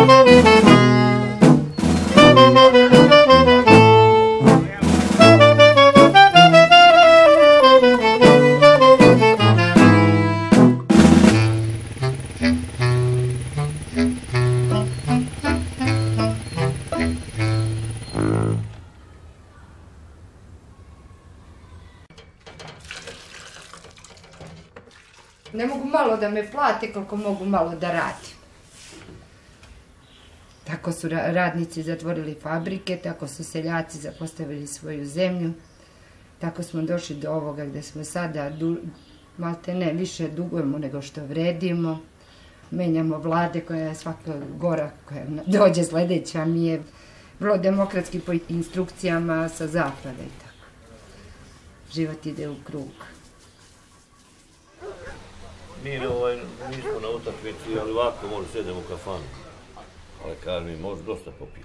Ne mogu malo da me plate koliko mogu malo da radim. Tako su radnici zatvorili fabrike, tako su seljaci zapostavili svoju zemlju. Tako smo došli do ovoga gdje smo sada, malte ne, više dugujemo nego što vredimo. Menjamo vlade koja je svaka gora, koja dođe sljedeća mi je vrlo demokratski po instrukcijama sa zapada i tako. Život ide u krug. Mi nismo na utakmici, ali ovako možda sedemo u kafanu. Ali kažem mi, možda dosta popijemo.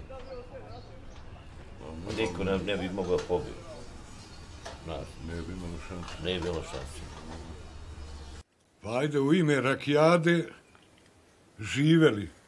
Niko ne bi mogao pobiti. Ne bi imalo šanse. Ne bi bilo šanse. Pa ajde u ime rakijade živeli.